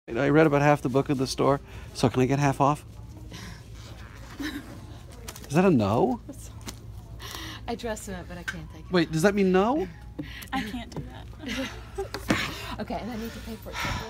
I read about half the book of the store, so can I get half off? Is that a no? I dressed him up, but I can't take it. Wait, does that mean no? I can't do that. Okay, and I need to pay for it separately.